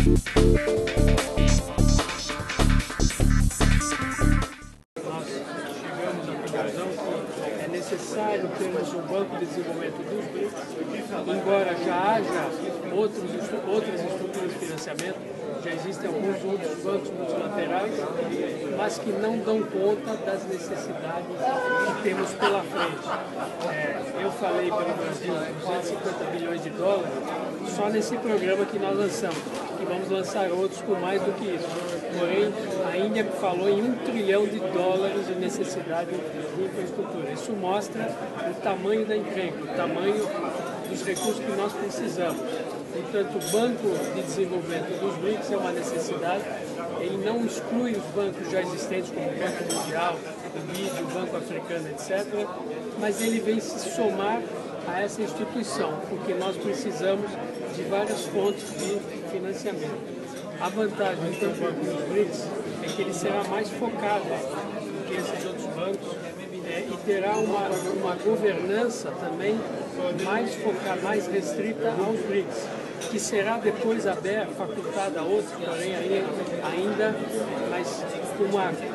Nós chegamos à conclusão que é necessário termos um banco de desenvolvimento dos BRICS, embora já haja outras estruturas de financiamento. Já existem alguns outros bancos multilaterais, mas que não dão conta das necessidades que temos pela frente. Eu falei para o Brasil 250 bilhões de dólares só nesse programa que nós lançamos, e vamos lançar outros com mais do que isso. Porém, a Índia falou em $1 trilhão de necessidade de infraestrutura. Isso mostra o tamanho da encrenca, o tamanho dos recursos que nós precisamos. Portanto, o Banco de Desenvolvimento dos BRICS é uma necessidade. Ele não exclui os bancos já existentes, como o Banco Mundial, o BID, o Banco Africano, etc., mas ele vem se somar a essa instituição, porque nós precisamos de várias fontes de financiamento. A vantagem do Banco dos BRICS é que ele será mais focado do que esses outros bancos e terá uma governança também mais focada, mais restrita aos BRICS, que será depois aberta, facultada a outros, porém ainda mas com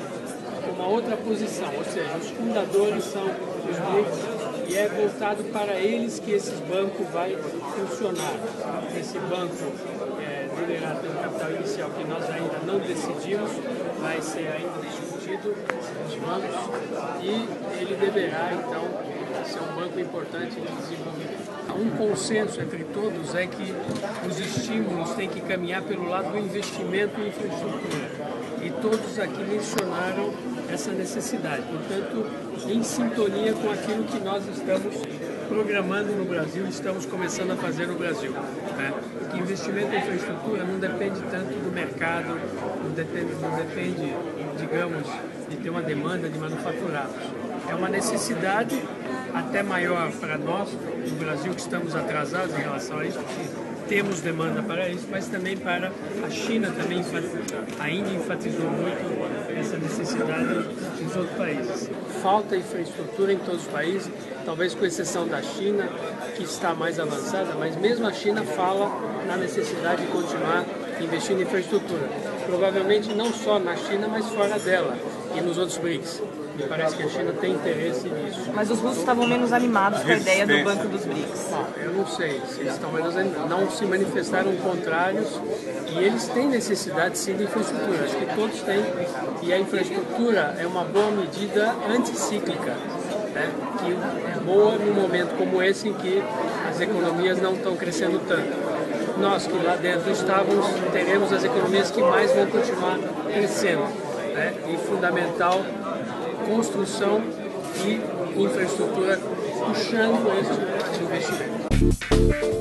uma outra posição, ou seja, os fundadores são os BRICS e é voltado para eles que esse banco vai funcionar. Esse banco liderado pelo capital inicial, que nós ainda não decidimos, vai ser ainda discutido nos bancos e ele deverá, então, ser um banco importante de desenvolvimento. Um consenso entre todos é que os estímulos têm que caminhar pelo lado do investimento em infraestrutura. E todos aqui mencionaram essa necessidade. Portanto, em sintonia com aquilo que nós estamos programando no Brasil, estamos começando a fazer no Brasil. Porque investimento em infraestrutura não depende tanto do mercado, não depende, digamos, de ter uma demanda de manufaturados. É uma necessidade até maior para nós, no Brasil, que estamos atrasados em relação a isso, porque temos demanda para isso, mas também para a China, também a Índia enfatizou muito essa necessidade nos outros países. Falta infraestrutura em todos os países, talvez com exceção da China, que está mais avançada, mas mesmo a China fala na necessidade de continuar investindo em infraestrutura. Provavelmente não só na China, mas fora dela e nos outros BRICS. Me parece que a China tem interesse nisso. Mas os russos estavam menos animados com a ideia do Banco dos BRICS. Eu não sei se eles estão menos animados. Não se manifestaram contrários e eles têm necessidade sim de infraestrutura. Acho que todos têm. E a infraestrutura é uma boa medida anticíclica, que é boa num momento como esse em que as economias não estão crescendo tanto. Nós que lá dentro teremos as economias que mais vão continuar crescendo. E fundamental construção e infraestrutura puxando este investimento.